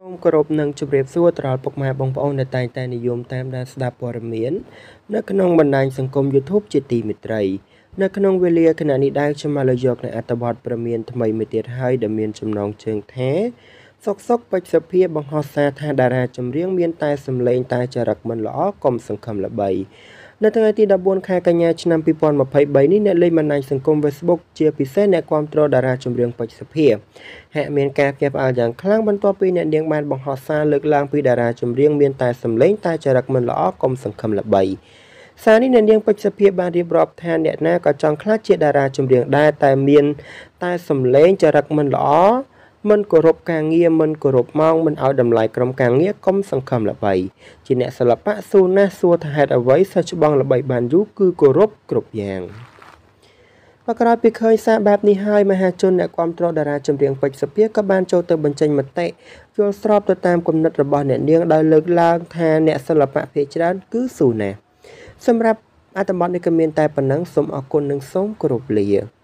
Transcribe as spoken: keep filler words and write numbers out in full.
គោរពនិងជម្រាបសួរទៅដល់ពុកម៉ែបងប្អូនដែលតែងតែនិយមតាមដានស្ដាប់ព័ត៌មាននៅក្នុងបណ្ដាញសង្គម YouTube ជាទីមេត្រីនៅក្នុងវេលាខណៈនេះដែរខ្ញុំមកលើយកនៅអត្ថបទព័ត៌មានថ្មីមួយទៀតហើយដែលមានចំណងជើងថាសុកសុកបច្ចុប្បន្នបង្ហោះសារថាតារាចម្រៀងមានតែសម្លេងតែចរិតមិនល្អកុំសង្ឃឹមល្បីនៅថ្ងៃទីដបួនខែកញ្ញាឆ្នាំពីរពាន់ម្ភៃបីនេះអ្នកលេងបណ្ដាញសង្គម Facebook ជាពិសេសអ្នកគាំទ្រតារាចម្រៀងពេជ្រសុភាហាក់មានការភ្ញាក់ផ្អើលយ៉ាងខ្លាំងបន្ទាប់ពីអ្នកនាងបានបង្ហោះសារលើកឡើងពីតារាចម្រៀងមានតែសម្លេងតែចរិតមិនល្អកុំសង្ឃឹមល្បីសារនេះអ្នកនាងពេជ្រសុភាបានរៀបរាប់ថាអ្នកណាក៏ចង់ខ្លាចជាតារាចម្រៀងដែរតែមានតែសម្លេងចរិតមិនល្អមិនគោរពការងារមិនគោរពម៉ោងមិនឲ្យតម្លៃក្រុមការងារកុំសង្ឃឹមល្បីជាអ្នកសិល្បៈសួរណាស់សួរថាហេតុអ្វីសិស្សច្បងល្បីបានយូរគឺគោរពគ្រប់យ៉ាងបើក្រោយពីឃើញសារបែបនេះហើយមហាជនអ្នកគាំទ្រតារាចម្រៀងពេជ្រសុភាក៏បានចូលទៅបញ្ចេញមតិយល់ស្របទៅតាមគំនិតរបស់អ្នកនាងដោយលើកឡើងថាអ្នកសិល្បៈភាគច្រើនគឺស៊ូណាស់សម្រាប់អត្ថបទនេះក៏មានតែប៉ុណ្ណឹងសូមអរគុណនិងសូមគោរពលា